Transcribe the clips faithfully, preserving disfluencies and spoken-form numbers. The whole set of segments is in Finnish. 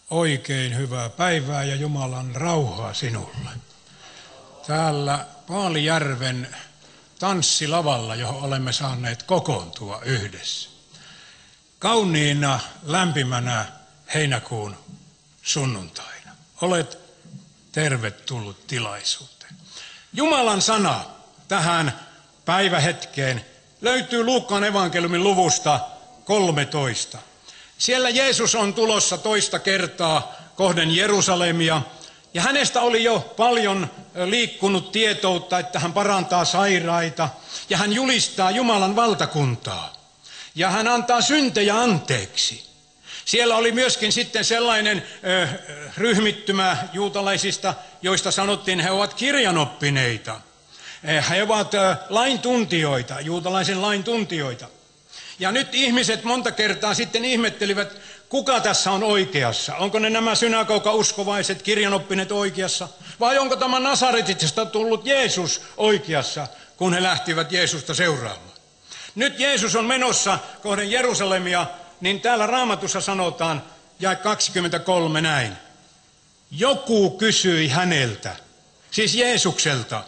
Oikein hyvää päivää ja Jumalan rauhaa sinulle. Täällä Paalijärven tanssilavalla, johon olemme saaneet kokoontua yhdessä. Kauniina, lämpimänä heinäkuun sunnuntaina. Olet tervetullut tilaisuuteen. Jumalan sana tähän päivähetkeen löytyy Luukkaan evankeliumin luvusta kolmetoista. Siellä Jeesus on tulossa toista kertaa kohden Jerusalemia, ja hänestä oli jo paljon liikkunut tietoutta, että hän parantaa sairaita, ja hän julistaa Jumalan valtakuntaa, ja hän antaa syntejä anteeksi. Siellä oli myöskin sitten sellainen ö, ryhmittymä juutalaisista, joista sanottiin, he ovat kirjanoppineita. He ovat ö, laintuntijoita, juutalaisen laintuntijoita. Ja nyt ihmiset monta kertaa sitten ihmettelivät, kuka tässä on oikeassa. Onko ne nämä synagoga-uskovaiset kirjanoppineet oikeassa? Vai onko tämä Nasaretista tullut Jeesus oikeassa, kun he lähtivät Jeesusta seuraamaan? Nyt Jeesus on menossa kohden Jerusalemia, niin täällä Raamatussa sanotaan, jae kaksikymmentäkolme näin. Joku kysyi häneltä, siis Jeesukselta,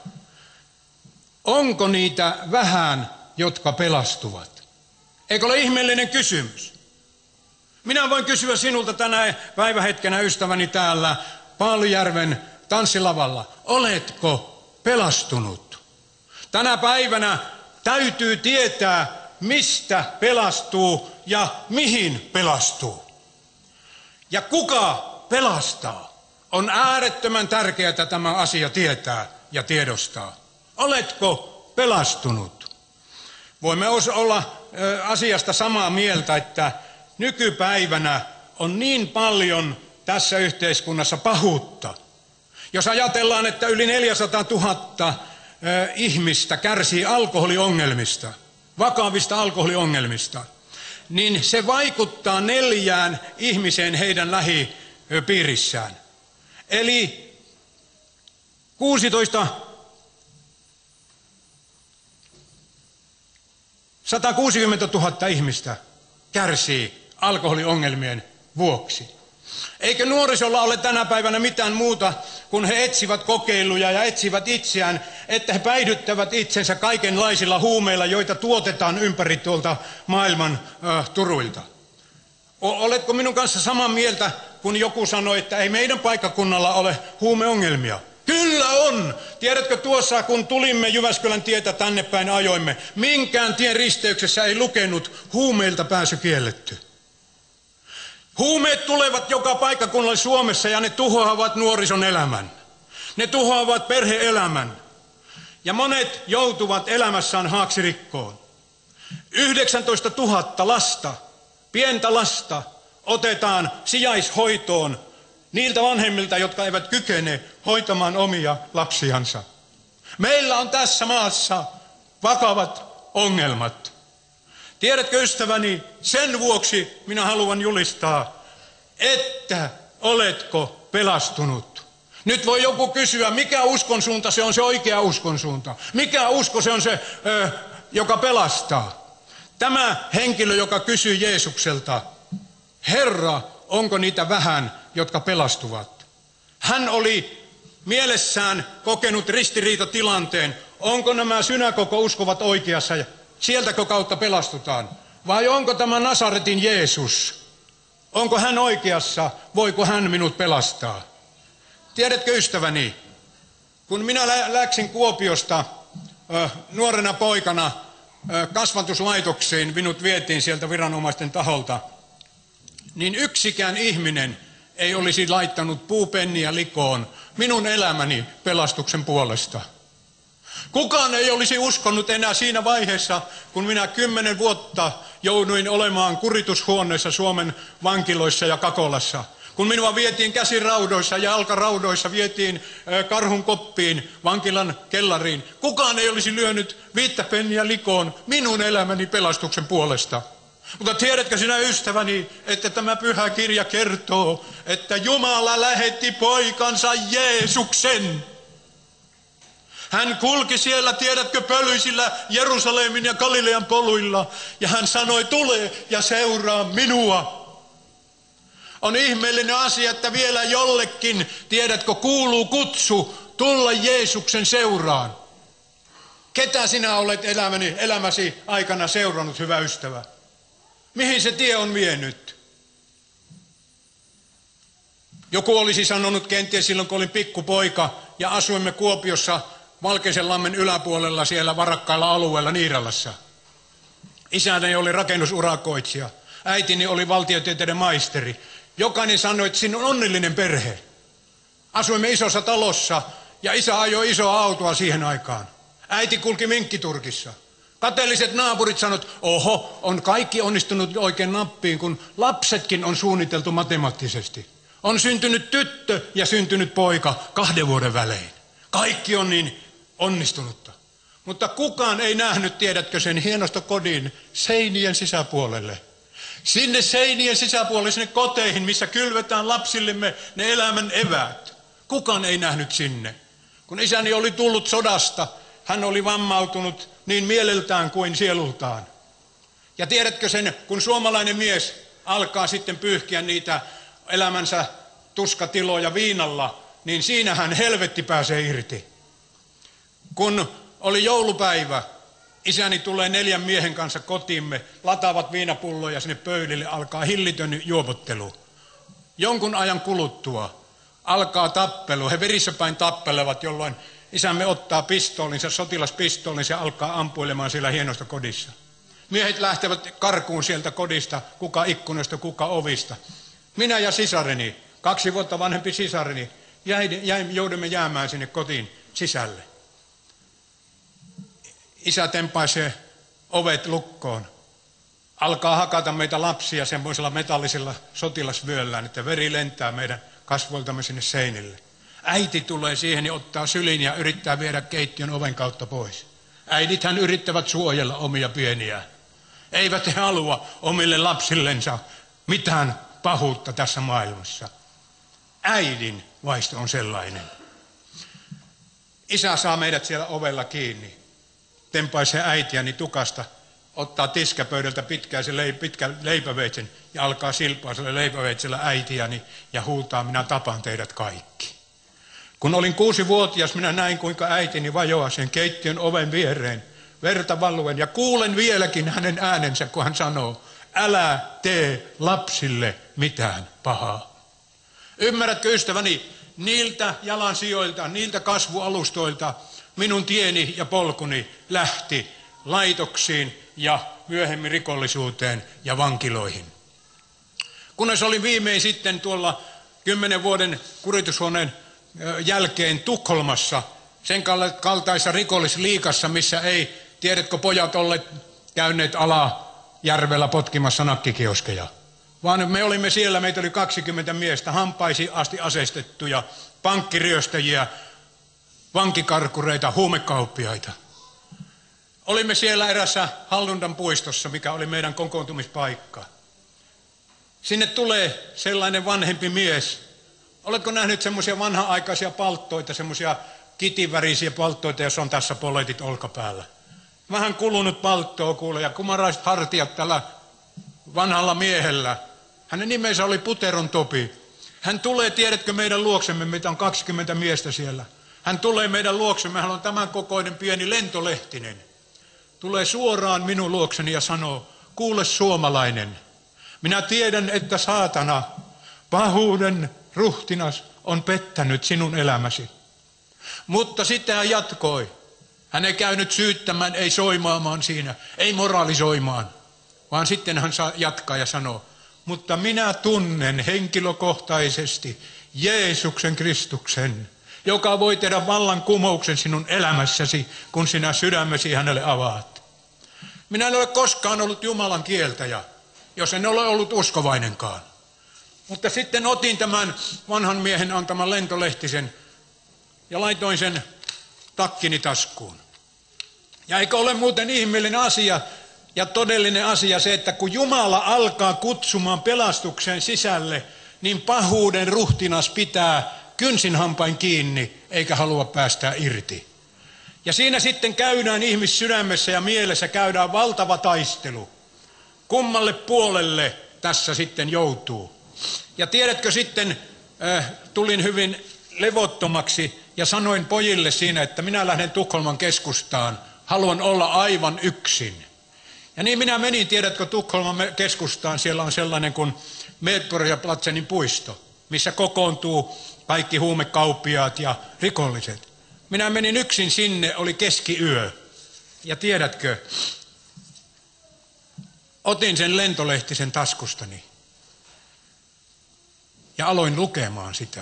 onko niitä vähän, jotka pelastuvat? Eikö ole ihmeellinen kysymys? Minä voin kysyä sinulta tänä päivähetkenä, ystäväni, täällä Paalijärven tanssilavalla. Oletko pelastunut? Tänä päivänä täytyy tietää, mistä pelastuu ja mihin pelastuu. Ja kuka pelastaa? On äärettömän tärkeää tämä asia tietää ja tiedostaa. Oletko pelastunut? Voimme olla asiasta samaa mieltä, että nykypäivänä on niin paljon tässä yhteiskunnassa pahuutta. Jos ajatellaan, että yli neljäsataatuhatta ihmistä kärsii alkoholiongelmista, vakavista alkoholiongelmista, niin se vaikuttaa neljään ihmiseen heidän lähipiirissään. Eli kuusitoista satakuusikymmentätuhatta ihmistä kärsii alkoholiongelmien vuoksi. Eikö nuorisolla ole tänä päivänä mitään muuta, kun he etsivät kokeiluja ja etsivät itseään, että he päihdyttävät itsensä kaikenlaisilla huumeilla, joita tuotetaan ympäri tuolta maailman äh, turuilta. Oletko minun kanssa samaa mieltä, kun joku sanoi, että ei meidän paikkakunnalla ole huumeongelmia? Kyllä on! Tiedätkö tuossa, kun tulimme Jyväskylän tietä tänne päin ajoimme, minkään tien risteyksessä ei lukenut huumeilta pääsy kielletty. Huumeet tulevat joka paikkakunnalle Suomessa ja ne tuhoavat nuorison elämän. Ne tuhoavat perhe-elämän. Ja monet joutuvat elämässään haaksirikkoon. yhdeksäntoista tuhatta lasta, pientä lasta, otetaan sijaishoitoon niiltä vanhemmilta, jotka eivät kykene hoitamaan omia lapsiansa. Meillä on tässä maassa vakavat ongelmat. Tiedätkö, ystäväni, sen vuoksi minä haluan julistaa, että oletko pelastunut. Nyt voi joku kysyä, mikä uskonsuunta se on se oikea uskonsuunta. Mikä usko se on se, ö, joka pelastaa. Tämä henkilö, joka kysyy Jeesukselta, Herra, onko niitä vähän, jotka pelastuvat? Hän oli mielessään kokenut ristiriitatilanteen. Onko nämä synagoga-uskovat oikeassa? Sieltäkö kautta pelastutaan? Vai onko tämä Nasaretin Jeesus? Onko hän oikeassa? Voiko hän minut pelastaa? Tiedätkö, ystäväni, kun minä lä- läksin Kuopiosta ö, nuorena poikana ö, kasvatuslaitoksiin, minut vietiin sieltä viranomaisten taholta, niin yksikään ihminen ei olisi laittanut puupenniä likoon minun elämäni pelastuksen puolesta. Kukaan ei olisi uskonut enää siinä vaiheessa, kun minä kymmenen vuotta jouduin olemaan kuritushuoneessa Suomen vankiloissa ja Kakolassa. Kun minua vietiin käsiraudoissa ja jalkaraudoissa, vietiin karhun koppiin vankilan kellariin. Kukaan ei olisi lyönyt viittä penniä likoon minun elämäni pelastuksen puolesta. Mutta tiedätkö sinä, ystäväni, että tämä pyhä kirja kertoo, että Jumala lähetti poikansa Jeesuksen. Hän kulki siellä, tiedätkö, pölyisillä Jerusalemin ja Galilean poluilla, ja hän sanoi, tule ja seuraa minua. On ihmeellinen asia, että vielä jollekin, tiedätkö, kuuluu kutsu tulla Jeesuksen seuraan. Ketä sinä olet elämäni, elämäsi aikana seurannut, hyvä ystävä? Mihin se tie on vienyt? Joku olisi sanonut kenties silloin, kun olin pikkupoika ja asuimme Kuopiossa Valkeisenlammen yläpuolella siellä varakkailla alueella Niiralassa. Isäni oli rakennusurakoitsija. Äitini oli valtiotieteiden maisteri. Jokainen sanoi, että siinä on onnellinen perhe. Asuimme isossa talossa ja isä ajoi isoa autoa siihen aikaan. Äiti kulki minkkiturkissa. Kateelliset naapurit sanoivat, oho, on kaikki onnistunut oikein nappiin, kun lapsetkin on suunniteltu matemaattisesti. On syntynyt tyttö ja syntynyt poika kahden vuoden välein. Kaikki on niin onnistunutta. Mutta kukaan ei nähnyt, tiedätkö, sen hienosta kodin seinien sisäpuolelle. Sinne seinien sisäpuolelle, sinne koteihin, missä kylvetään lapsillemme ne elämän eväät. Kukaan ei nähnyt sinne. Kun isäni oli tullut sodasta, hän oli vammautunut niin mieleltään kuin sielultaan. Ja tiedätkö sen, kun suomalainen mies alkaa sitten pyyhkiä niitä elämänsä tuskatiloja viinalla, niin siinähän helvetti pääsee irti. Kun oli joulupäivä, isäni tulee neljän miehen kanssa kotiimme, lataavat viinapulloja sinne pöydille, alkaa hillitön juopottelu. Jonkun ajan kuluttua alkaa tappelu, he verissä päin tappelevat, jolloin isämme ottaa pistoolinsa, sotilaspistoolinsa ja alkaa ampuilemaan siellä hienosta kodissa. Miehet lähtevät karkuun sieltä kodista, kuka ikkunasta, kuka ovista. Minä ja sisareni, kaksi vuotta vanhempi sisareni, jäi, jäi, joudumme jäämään sinne kotiin sisälle. Isä tempaisee ovet lukkoon. Alkaa hakata meitä lapsia semmoisella metallisella sotilasvyöllään, että veri lentää meidän kasvoiltamme sinne seinille. Äiti tulee siihen ja ottaa sylin ja yrittää viedä keittiön oven kautta pois. Äidithän yrittävät suojella omia pieniä. Eivät he halua omille lapsillensa mitään pahuutta tässä maailmassa. Äidin vaisto on sellainen. Isä saa meidät siellä ovella kiinni. Tempaisee äitiäni tukasta, ottaa tiskäpöydältä pitkään se leip, pitkä leipäveitsen ja alkaa silpaa sille leipäveitsellä äitiäni ja huutaa, minä tapan teidät kaikki. Kun olin kuusivuotias, minä näin kuinka äitini vajoaa sen keittiön oven viereen, verta valluen ja kuulen vieläkin hänen äänensä, kun hän sanoo, älä tee lapsille mitään pahaa. Ymmärrätkö ystäväni, niiltä jalansijoilta, niiltä kasvualustoilta minun tieni ja polkuni lähti laitoksiin ja myöhemmin rikollisuuteen ja vankiloihin. Kunnes olin viimein sitten tuolla kymmenen vuoden kuritushuoneen jälkeen Tukholmassa, sen kaltaisessa rikollisliikassa, missä ei, tiedätkö, pojat olleet käyneet Alajärvellä potkimassa nakkikioskeja. Vaan me olimme siellä, meitä oli kaksikymmentä miestä, hampaisiin asti aseistettuja, pankkiryöstäjiä, vankikarkureita, huumekauppiaita. Olimme siellä erässä Hallundan puistossa, mikä oli meidän kokoontumispaikka. Sinne tulee sellainen vanhempi mies. Oletko nähnyt semmoisia vanha-aikaisia palttoita, semmoisia kitivärisiä palttoita, jos on tässä poletit olkapäällä? Vähän kulunut palttoo kuule ja kumaraiset hartiat tällä vanhalla miehellä. Hänen nimensä oli Puteron Topi. Hän tulee, tiedätkö, meidän luoksemme, meitä on kaksikymmentä miestä siellä. Hän tulee meidän luoksemme, hän on tämän kokoinen pieni lentolehtinen. Tulee suoraan minun luokseni ja sanoo, kuule suomalainen, minä tiedän, että saatana, pahuuden ruhtinas on pettänyt sinun elämäsi. Mutta sitten hän jatkoi. Hän ei käynyt syyttämään, ei soimaamaan siinä, ei moralisoimaan, vaan sitten hän jatkaa ja sanoo, mutta minä tunnen henkilökohtaisesti Jeesuksen Kristuksen, joka voi tehdä vallankumouksen sinun elämässäsi, kun sinä sydämesi hänelle avaat. Minä en ole koskaan ollut Jumalan kieltäjä, jos en ole ollut uskovainenkaan. Mutta sitten otin tämän vanhan miehen antaman lentolehtisen ja laitoin sen takkini taskuun. Ja eikö ole muuten ihmeellinen asia ja todellinen asia se, että kun Jumala alkaa kutsumaan pelastukseen sisälle, niin pahuuden ruhtinas pitää kynsinhampain kiinni eikä halua päästää irti. Ja siinä sitten käydään ihmissydämessä ja mielessä käydään valtava taistelu. Kummalle puolelle tässä sitten joutuu? Ja tiedätkö sitten, äh, tulin hyvin levottomaksi ja sanoin pojille siinä, että minä lähden Tukholman keskustaan, haluan olla aivan yksin. Ja niin minä menin, tiedätkö, Tukholman keskustaan, siellä on sellainen kuin Medborgarplatsenin puisto, missä kokoontuu kaikki huumekauppiaat ja rikolliset. Minä menin yksin sinne, oli keskiyö. Ja tiedätkö, otin sen lentolehtisen taskustani ja aloin lukemaan sitä.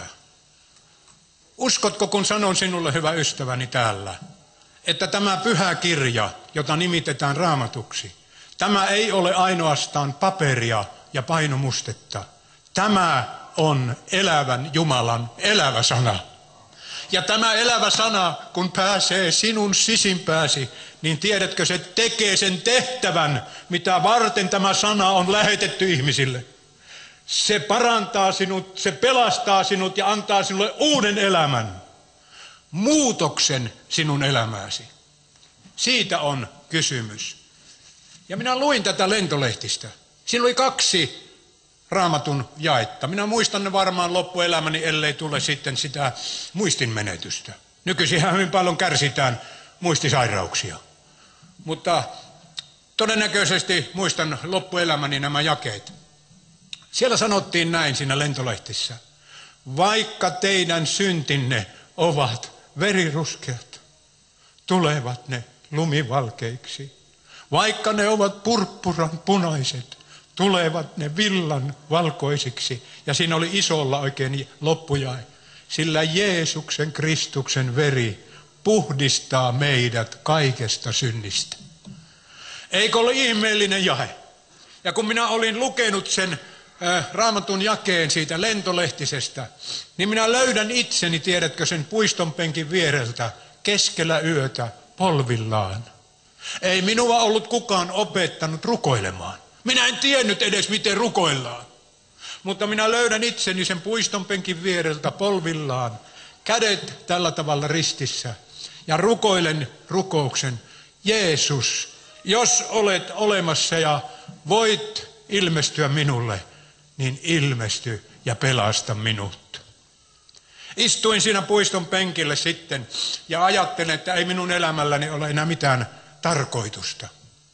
Uskotko, kun sanon sinulle, hyvä ystäväni täällä, että tämä pyhä kirja, jota nimitetään Raamatuksi, tämä ei ole ainoastaan paperia ja painomustetta. Tämä on elävän Jumalan elävä sana. Ja tämä elävä sana, kun pääsee sinun sisimpääsi, niin tiedätkö, se tekee sen tehtävän, mitä varten tämä sana on lähetetty ihmisille. Se parantaa sinut, se pelastaa sinut ja antaa sinulle uuden elämän, muutoksen sinun elämääsi. Siitä on kysymys. Ja minä luin tätä lentolehtistä. Siinä oli kaksi Raamatun jaetta. Minä muistan ne varmaan loppuelämäni, ellei tule sitten sitä muistinmenetystä. Nykyisinhän hyvin paljon kärsitään muistisairauksia. Mutta todennäköisesti muistan loppuelämäni nämä jakeet. Siellä sanottiin näin siinä lentolehtissä. Vaikka teidän syntinne ovat veriruskeat, tulevat ne lumivalkeiksi. Vaikka ne ovat purppuran punaiset, tulevat ne villan valkoisiksi. Ja siinä oli isolla oikein loppujae. Sillä Jeesuksen Kristuksen veri puhdistaa meidät kaikesta synnistä. Eikö ole ihmeellinen jae? Ja kun minä olin lukenut sen äh, Raamatun jakeen siitä lentolehtisestä, niin minä löydän itseni, tiedätkö, sen puistonpenkin viereltä keskellä yötä polvillaan. Ei minua ollut kukaan opettanut rukoilemaan. Minä en tiennyt edes, miten rukoillaan. Mutta minä löydän itseni sen puistonpenkin viereltä polvillaan, kädet tällä tavalla ristissä. Ja rukoilen rukouksen, Jeesus, jos olet olemassa ja voit ilmestyä minulle, niin ilmesty ja pelasta minut. Istuin siinä puiston penkille sitten ja ajattelin, että ei minun elämälläni ole enää mitään tarkoitusta.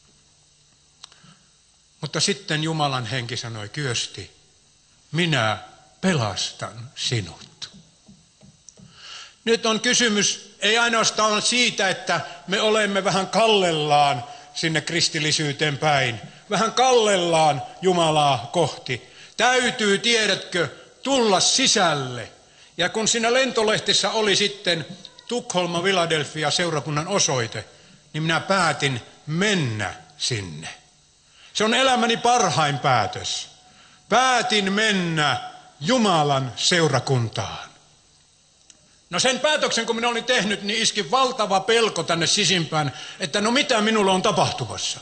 Mutta sitten Jumalan henki sanoi, Kyösti, minä pelastan sinut. Nyt on kysymys ei ainoastaan siitä, että me olemme vähän kallellaan sinne kristillisyyteen päin, vähän kallellaan Jumalaa kohti. Täytyy, tiedätkö, tulla sisälle. Ja kun siinä lentolehtissä oli sitten Tukholma Philadelphia seurakunnan osoite, niin minä päätin mennä sinne. Se on elämäni parhain päätös. Päätin mennä Jumalan seurakuntaan. No sen päätöksen, kun minä olin tehnyt, niin iski valtava pelko tänne sisimpään, että no mitä minulle on tapahtumassa?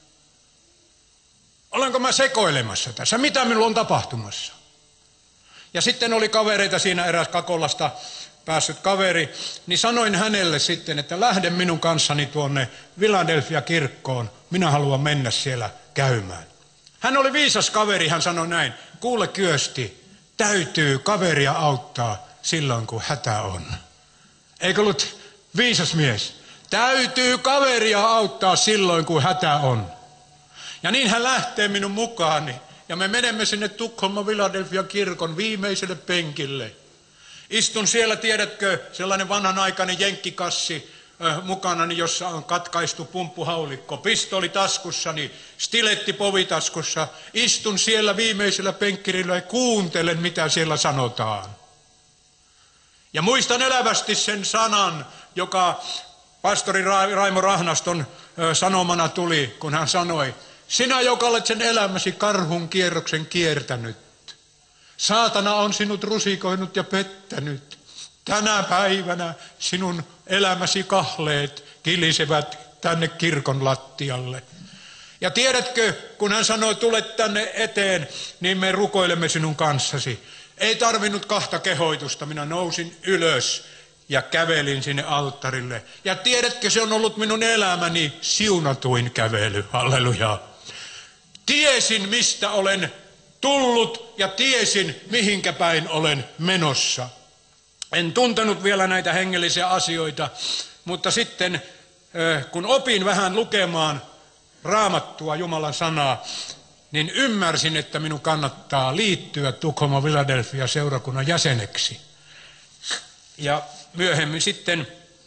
Olenko mä sekoilemassa tässä? Mitä minulle on tapahtumassa? Ja sitten oli kavereita siinä, eräs Kakolasta päässyt kaveri, niin sanoin hänelle sitten, että lähde minun kanssani tuonne Philadelphia-kirkkoon, minä haluan mennä siellä käymään. Hän oli viisas kaveri, hän sanoi näin, kuule Kyösti, täytyy kaveria auttaa silloin kun hätä on. Eikö ollut viisas mies? Täytyy kaveria auttaa silloin kun hätä on. Ja niin hän lähtee minun mukaani ja me menemme sinne Tukholman Philadelphia kirkon viimeiselle penkille. Istun siellä, tiedätkö, sellainen vanhanaikainen jenkkikassi äh, mukanani, jossa on katkaistu pumppuhaulikko, pistoli taskussani, stiletti povitaskussa. Istun siellä viimeisellä penkkirillä ja kuuntelen, mitä siellä sanotaan. Ja muistan elävästi sen sanan, joka pastori Raimo Rahnaston äh, sanomana tuli, kun hän sanoi, sinä, joka olet sen elämäsi karhun kierroksen kiertänyt, saatana on sinut rusikoinut ja pettänyt. Tänä päivänä sinun elämäsi kahleet kilisevät tänne kirkon lattialle. Ja tiedätkö, kun hän sanoi, tule tänne eteen, niin me rukoilemme sinun kanssasi. Ei tarvinnut kahta kehoitusta, minä nousin ylös ja kävelin sinne alttarille. Ja tiedätkö, se on ollut minun elämäni siunatuin kävely, halleluja. Tiesin, mistä olen tullut ja tiesin, mihinkä päin olen menossa. En tuntenut vielä näitä hengellisiä asioita, mutta sitten kun opin vähän lukemaan Raamattua, Jumalan sanaa, niin ymmärsin, että minun kannattaa liittyä Tukholman Philadelphia seurakunnan jäseneksi. Ja myöhemmin sitten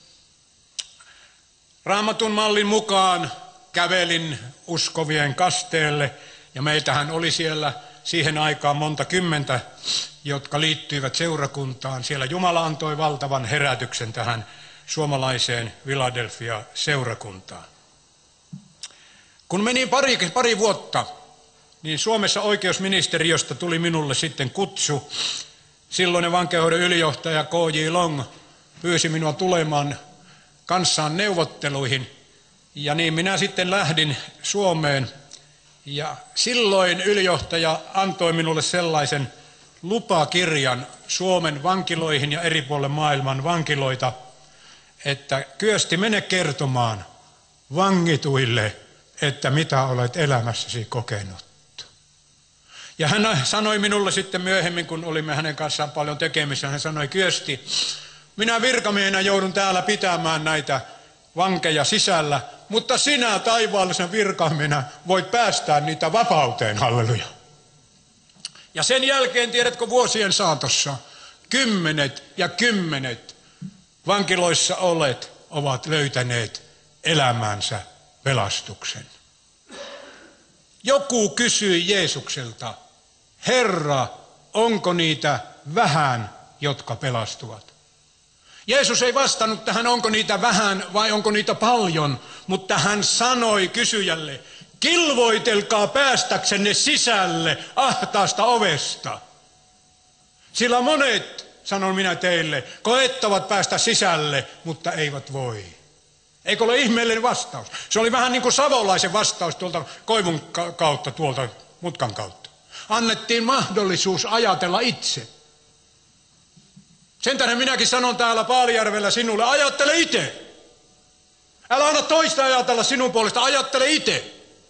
Raamatun mallin mukaan kävelin uskovien kasteelle, ja meiltähän oli siellä siihen aikaan monta kymmentä, jotka liittyivät seurakuntaan. Siellä Jumala antoi valtavan herätyksen tähän suomalaiseen Philadelphia-seurakuntaan. Kun meni pari, pari vuotta, niin Suomessa oikeusministeriöstä tuli minulle sitten kutsu. Silloinen vankeinhoidon ylijohtaja K J Long pyysi minua tulemaan kanssaan neuvotteluihin, ja niin minä sitten lähdin Suomeen. Ja silloin ylijohtaja antoi minulle sellaisen lupakirjan Suomen vankiloihin ja eri puolille maailman vankiloita, että Kyösti, mene kertomaan vangituille, että mitä olet elämässäsi kokenut. Ja hän sanoi minulle sitten myöhemmin, kun olimme hänen kanssaan paljon tekemisissä, hän sanoi, Kyösti, minä virkamiehenä joudun täällä pitämään näitä vankeja sisällä, mutta sinä taivaallisen virkamiehenä voit päästää niitä vapauteen, halleluja. Ja sen jälkeen, tiedätkö, vuosien saatossa kymmenet ja kymmenet vankiloissa olleet ovat löytäneet elämänsä pelastuksen. Joku kysyi Jeesukselta, Herra, onko niitä vähän, jotka pelastuvat? Jeesus ei vastannut tähän, onko niitä vähän vai onko niitä paljon, mutta hän sanoi kysyjälle, kilvoitelkaa päästäksenne sisälle ahtaasta ovesta. Sillä monet, sanon minä teille, koettavat päästä sisälle, mutta eivät voi. Eikö ole ihmeellinen vastaus? Se oli vähän niin kuin savolaisen vastaus tuolta koivun kautta, tuolta mutkan kautta. Annettiin mahdollisuus ajatella itse. Sen tähden minäkin sanon täällä Paalijärvellä sinulle, ajattele itse. Älä anna toista ajatella sinun puolesta, ajattele itse.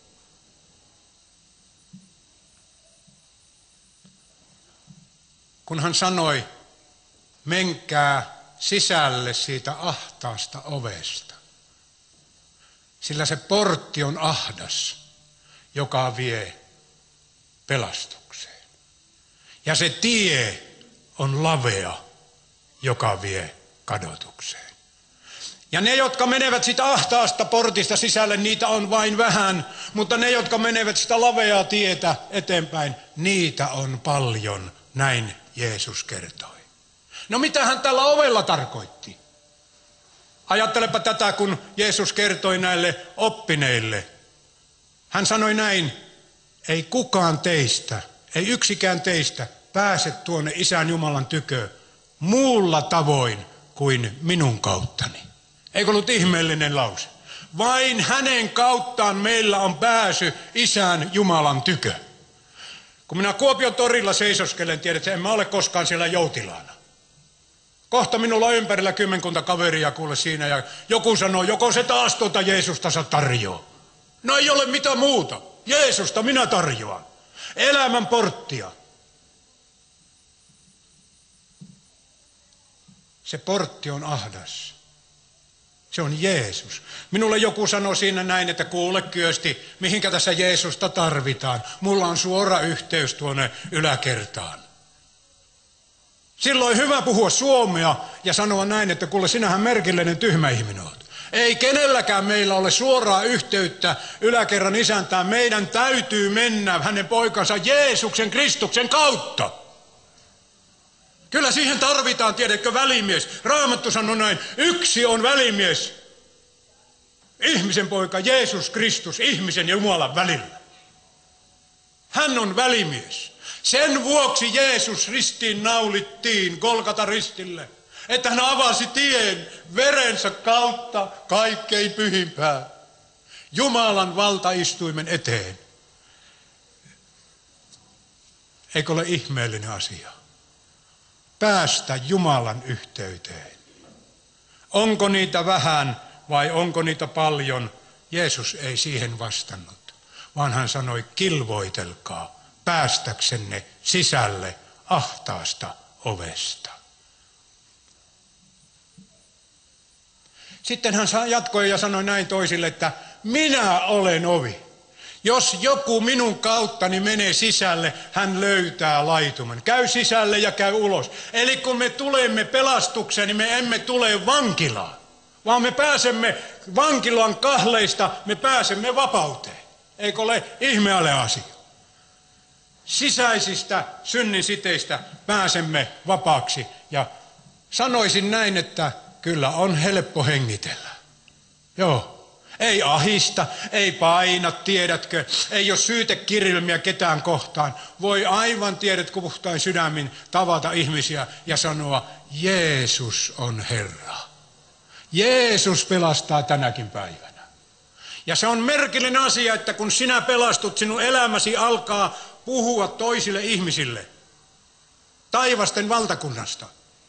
Kun hän sanoi, menkää sisälle siitä ahtaasta ovesta. Sillä se portti on ahdas, joka vie pelastukseen. Ja se tie on lavea, joka vie kadotukseen. Ja ne, jotka menevät sitä ahtaasta portista sisälle, niitä on vain vähän, mutta ne, jotka menevät sitä laveaa tietä eteenpäin, niitä on paljon, näin Jeesus kertoi. No mitä hän tällä ovella tarkoitti? Ajattelepa tätä, kun Jeesus kertoi näille oppineille. Hän sanoi näin, ei kukaan teistä, ei yksikään teistä pääse tuonne Isän Jumalan tykö muulla tavoin kuin minun kauttani. Eikö ollut ihmeellinen lause? Vain hänen kauttaan meillä on pääsy Isän Jumalan tykö. Kun minä Kuopion torilla seisoskelen, tiedätkö, en mä ole koskaan siellä joutilaana. Kohta minulla on ympärillä kymmenkunta kaveria kuule siinä ja joku sanoo, joko se taas tuota Jeesusta sä tarjoaa. No ei ole mitään muuta. Jeesusta minä tarjoan. Elämän porttia. Se portti on ahdas. Se on Jeesus. Minulle joku sanoi siinä näin, että kuule Kyösti, mihinkä tässä Jeesusta tarvitaan. Mulla on suora yhteys tuonne yläkertaan. Silloin hyvä puhua suomea ja sanoa näin, että kuule sinähän merkillinen tyhmä ihminen olet. Ei kenelläkään meillä ole suoraa yhteyttä yläkerran isäntään. Meidän täytyy mennä hänen poikansa Jeesuksen Kristuksen kautta. Kyllä siihen tarvitaan, tiedätkö, välimies. Raamattu sanoi näin, yksi on välimies. Ihmisen poika Jeesus Kristus, ihmisen ja Jumalan välillä. Hän on välimies. Sen vuoksi Jeesus ristiin naulittiin Golgatan ristille, että hän avasi tien verensä kautta kaikkein pyhimpään Jumalan valtaistuimen eteen. Eikö ole ihmeellinen asia? Päästä Jumalan yhteyteen. Onko niitä vähän vai onko niitä paljon? Jeesus ei siihen vastannut, vaan hän sanoi, kilvoitelkaa päästäksenne sisälle ahtaasta ovesta. Sitten hän jatkoi ja sanoi näin toisille, että minä olen ovi. Jos joku minun kauttani menee sisälle, hän löytää laitumen. Käy sisälle ja käy ulos. Eli kun me tulemme pelastukseen, niin me emme tule vankilaan, vaan me pääsemme vankilan kahleista, me pääsemme vapauteen. Eikö ole ihmeale asia? Sisäisistä synnin siteistä pääsemme vapaaksi. Ja sanoisin näin, että kyllä on helppo hengitellä. Joo. Ei ahista, ei paina, tiedätkö, ei ole syytekirjelmiä ketään kohtaan. Voi aivan tiedätkö puhtain sydämin tavata ihmisiä ja sanoa, Jeesus on Herra. Jeesus pelastaa tänäkin päivänä. Ja se on merkillinen asia, että kun sinä pelastut, sinun elämäsi alkaa puhua toisille ihmisille taivasten valtakunnasta.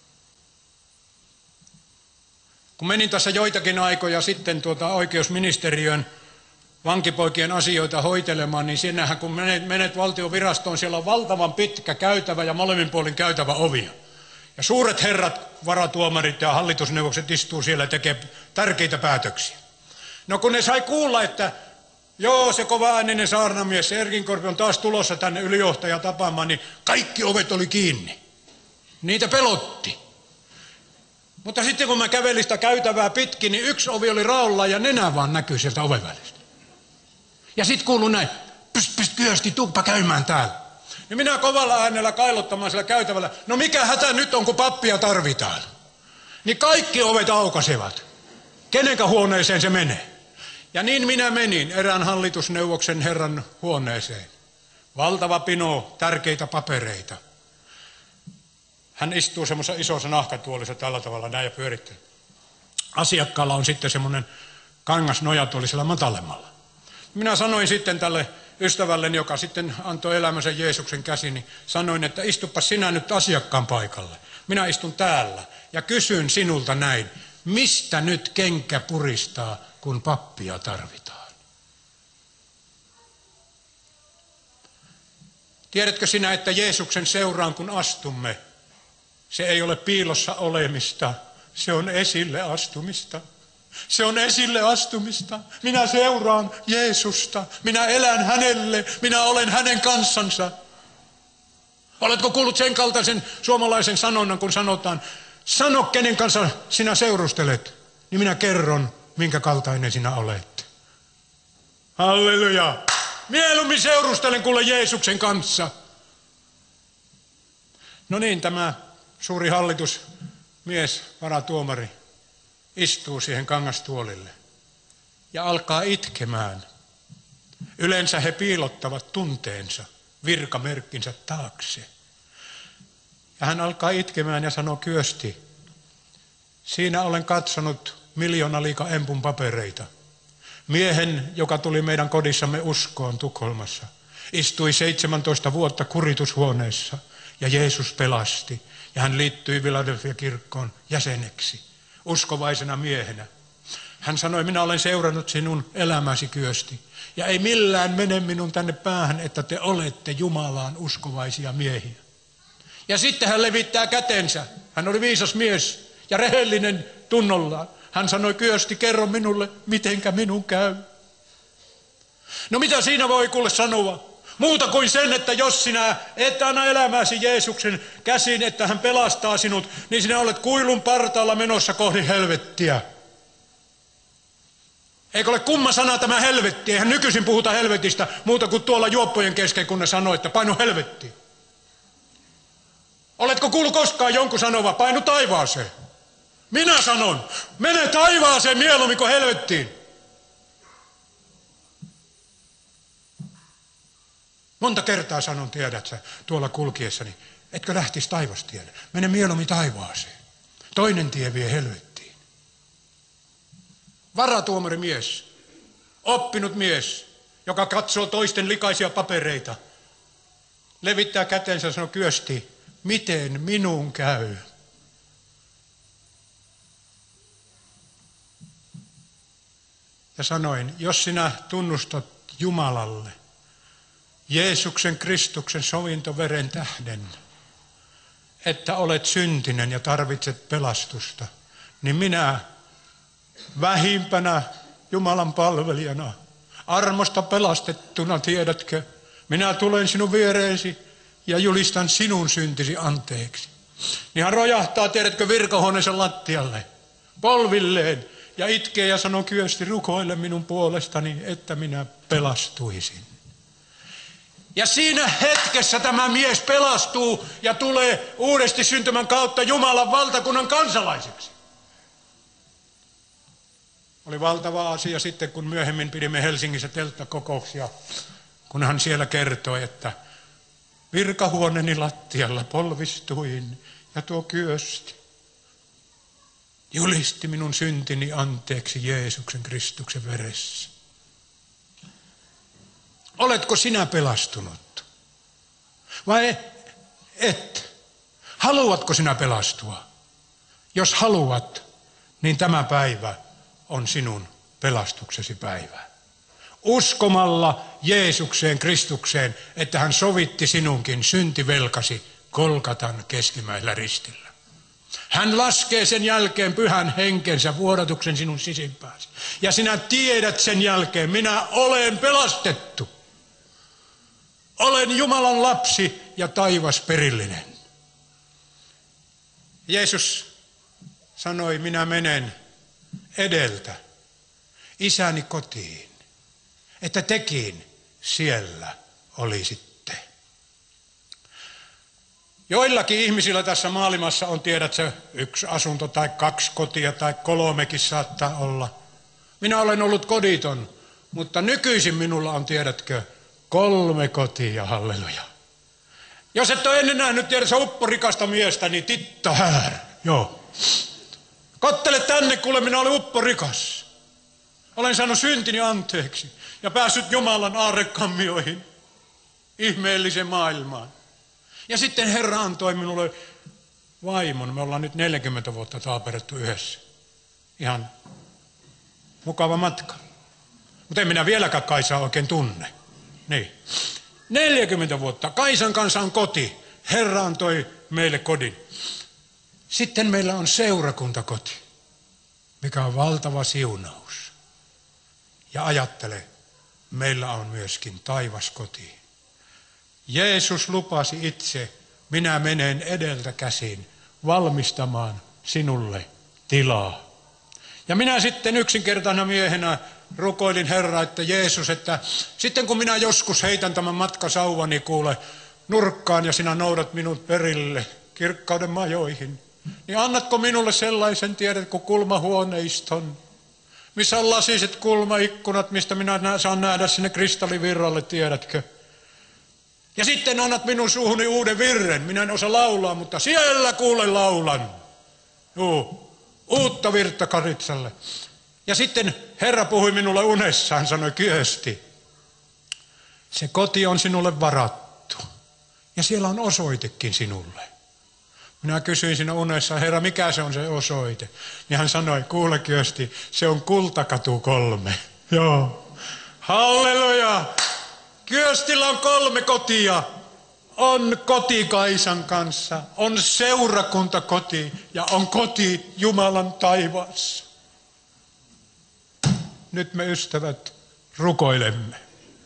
Kun menin tässä joitakin aikoja sitten tuota oikeusministeriön vankipoikien asioita hoitelemaan, niin sinähän kun menet, menet valtion virastoon, siellä on valtavan pitkä käytävä ja molemmin puolin käytävä ovia. Ja suuret herrat, varatuomarit ja hallitusneuvokset istuu siellä ja tekee tärkeitä päätöksiä. No kun ne sai kuulla, että joo, se kova-ääninen saarnamies Erkinkorpi on taas tulossa tänne ylijohtajan tapaamaan, niin kaikki ovet oli kiinni. Niitä pelotti. Mutta sitten kun mä kävelin sitä käytävää pitkin, niin yksi ovi oli raolla ja nenä vaan näkyy sieltä oven välistä. Ja sitten kuului näin, pyst, pyst, kyösti, tuuppa käymään täällä. Ja minä kovalla äänellä kailottamaan siellä käytävällä, no mikä hätä nyt on, kun pappia tarvitaan. Niin kaikki ovet aukasevat. Kenenkä huoneeseen se menee? Ja niin minä menin erään hallitusneuvoksen herran huoneeseen. Valtava pino, tärkeitä papereita. Hän istuu semmoisessa isossa nahkatuolissa tällä tavalla näin ja pyörittelee. Asiakkaalla on sitten semmoinen kangas nojatuoli siellä matalemmalla. Minä sanoin sitten tälle ystävälleni, joka sitten antoi elämänsä Jeesuksen käsiin, niin sanoin, että istuppa sinä nyt asiakkaan paikalle. Minä istun täällä ja kysyn sinulta näin, mistä nyt kenkä puristaa, kun pappia tarvitaan? Tiedätkö sinä, että Jeesuksen seuraan kun astumme, se ei ole piilossa olemista, se on esille astumista. Se on esille astumista. Minä seuraan Jeesusta, minä elän hänelle, minä olen hänen kanssansa. Oletko kuullut sen kaltaisen suomalaisen sanonnan, kun sanotaan, sano kenen kanssa sinä seurustelet, niin minä kerron, minkä kaltainen sinä olet. Halleluja! Mieluummin seurustelen kuule Jeesuksen kanssa. No niin, tämä suuri hallitusmies, varatuomari, istuu siihen kangastuolille ja alkaa itkemään. Yleensä he piilottavat tunteensa, virkamerkkinsä taakse. Ja hän alkaa itkemään ja sanoo kyösti, siinä olen katsonut miljoona liika empun papereita. Miehen, joka tuli meidän kodissamme uskoon Tukholmassa, istui seitsemäntoista vuotta kuritushuoneessa ja Jeesus pelasti. Ja hän liittyi Philadelphia-kirkkoon jäseneksi, uskovaisena miehenä. Hän sanoi, minä olen seurannut sinun elämäsi kyösti. Ja ei millään mene minun tänne päähän, että te olette Jumalaan uskovaisia miehiä. Ja sitten hän levittää kätensä. Hän oli viisas mies ja rehellinen tunnollaan. Hän sanoi kyösti, kerro minulle, mitenkä minun käy. No mitä siinä voi kuule sanoa? Muuta kuin sen, että jos sinä et anna elämääsi Jeesuksen käsiin, että hän pelastaa sinut, niin sinä olet kuilun partaalla menossa kohti helvettiä. Eikö ole kumma sana tämä helvetti? Eihän nykyisin puhuta helvetistä muuta kuin tuolla juoppojen kesken, kun ne sanoo, että painu helvettiin. Oletko kuullut koskaan jonkun sanova, painu taivaaseen? Minä sanon, mene taivaaseen mieluummin kuin helvettiin. Monta kertaa sanon, tiedät sä, tuolla kulkiessani, etkö lähtisi taivastielle? Mene mieluummin taivaaseen. Toinen tie vie helvettiin. Varatuomari mies, oppinut mies, joka katsoo toisten likaisia papereita, levittää kätensä ja sanoo kyösti, miten minun käy? Ja sanoin, jos sinä tunnustat Jumalalle, Jeesuksen Kristuksen sovintoveren tähden, että olet syntinen ja tarvitset pelastusta, niin minä vähimpänä Jumalan palvelijana, armosta pelastettuna, tiedätkö, minä tulen sinun viereesi ja julistan sinun syntisi anteeksi. Niin hän rojahtaa, tiedätkö, virkahuoneensa lattialle, polvilleen, ja itkee ja sanoo kyösti, rukoile minun puolestani, että minä pelastuisin. Ja siinä hetkessä tämä mies pelastuu ja tulee uudesti syntymän kautta Jumalan valtakunnan kansalaiseksi. Oli valtava asia sitten, kun myöhemmin pidimme Helsingissä telttakokouksia, kun hän siellä kertoi, että virkahuoneeni lattialla polvistuin ja tuo kyösti julisti minun syntini anteeksi Jeesuksen Kristuksen veressä. Oletko sinä pelastunut? Vai et? Haluatko sinä pelastua? Jos haluat, niin tämä päivä on sinun pelastuksesi päivä. Uskomalla Jeesukseen Kristukseen, että hän sovitti sinunkin syntivelkasi Golgatan keskimmäisellä ristillä. Hän laskee sen jälkeen pyhän henkensä vuodatuksen sinun sisimpääsi. Ja sinä tiedät sen jälkeen, minä olen pelastettu. Olen Jumalan lapsi ja taivas perillinen. Jeesus sanoi, minä menen edeltä isäni kotiin, että tekin siellä olisitte. Joillakin ihmisillä tässä maailmassa on, tiedätkö, yksi asunto tai kaksi kotia tai kolmekin saattaa olla. Minä olen ollut koditon, mutta nykyisin minulla on, tiedätkö, kolme kotia, halleluja. Jos et ole ennen nähnyt, tiedätkö, upporikasta miestä, niin titta häär, joo. Kottele tänne, kuule, minä olen upporikas. Olen saanut syntini anteeksi ja päässyt Jumalan aarrekammioihin, ihmeelliseen maailmaan. Ja sitten Herra antoi minulle vaimon. Me ollaan nyt neljäkymmentä vuotta taaperettu yhdessä. Ihan mukava matka. Mutta en minä vieläkään Kaisaa oikein tunne. Niin. neljäkymmentä vuotta. Kaisan kanssa on koti. Herra antoi meille kodin. Sitten meillä on seurakuntakoti, mikä on valtava siunaus. Ja ajattele, meillä on myöskin taivaskoti. Jeesus lupasi itse, minä menen edeltä käsin valmistamaan sinulle tilaa. Ja minä sitten yksinkertaisena miehenä rukoilin Herraa, että Jeesus, että sitten kun minä joskus heitän tämän matkasauvani kuule nurkkaan ja sinä noudat minut perille kirkkauden majoihin, niin annatko minulle sellaisen, tiedätkö, kulmahuoneiston, missä on lasiset kulmaikkunat, mistä minä saan nähdä sinne kristallivirralle, tiedätkö. Ja sitten annat minun suuhuni uuden virren. Minä en osaa laulaa, mutta siellä kuule laulan. Juu, uutta virta Karitsalle. Ja sitten Herra puhui minulle unessa, hän sanoi kyösti. Se koti on sinulle varattu. Ja siellä on osoitekin sinulle. Minä kysyin siinä unessa, Herra, mikä se on se osoite? Ja hän sanoi, kuule kyösti, se on Kultakatu kolme. Joo. Halleluja! Kyöstillä on kolme kotia. On koti Kaisan kanssa, on seurakuntakoti ja on koti Jumalan taivaassa. Nyt me ystävät rukoilemme.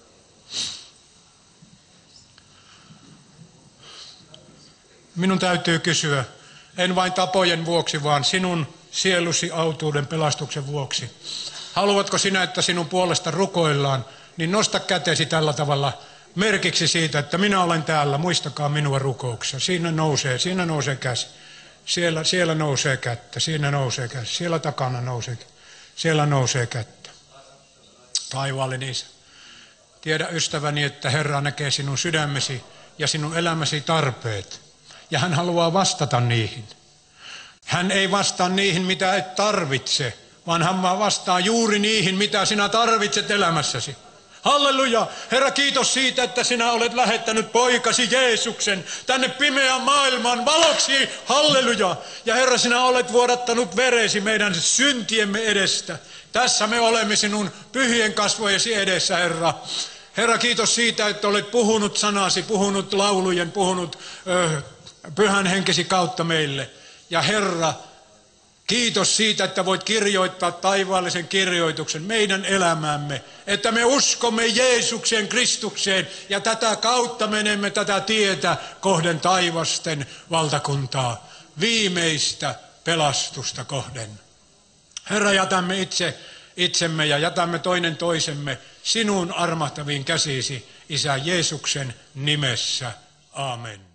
Minun täytyy kysyä, en vain tapojen vuoksi, vaan sinun sielusi autuuden pelastuksen vuoksi. Haluatko sinä, että sinun puolesta rukoillaan? Niin nosta kätesi tällä tavalla merkiksi siitä, että minä olen täällä, muistakaa minua rukouksessa. Siinä nousee, siinä nousee käsi. Siellä, siellä nousee kättä, siinä nousee käsi. Siellä takana nousee, siellä nousee kättä. Taivaallinen Isä. Tiedä ystäväni, että Herra näkee sinun sydämesi ja sinun elämäsi tarpeet. Ja hän haluaa vastata niihin. Hän ei vastaa niihin, mitä et tarvitse, vaan hän vastaa juuri niihin, mitä sinä tarvitset elämässäsi. Halleluja! Herra, kiitos siitä, että sinä olet lähettänyt poikasi Jeesuksen tänne pimeään maailman valoksi. Halleluja! Ja Herra, sinä olet vuodattanut veresi meidän syntiemme edestä. Tässä me olemme sinun pyhien kasvojesi edessä, Herra. Herra, kiitos siitä, että olet puhunut sanasi, puhunut laulujen, puhunut ö, pyhän henkesi kautta meille. Ja Herra, kiitos siitä, että voit kirjoittaa taivaallisen kirjoituksen meidän elämäämme, että me uskomme Jeesuksen Kristukseen ja tätä kautta menemme tätä tietä kohden taivasten valtakuntaa, viimeistä pelastusta kohden. Herra, jätämme itse itsemme ja jätämme toinen toisemme sinun armahtaviin käsisi, Isä Jeesuksen nimessä. Aamen.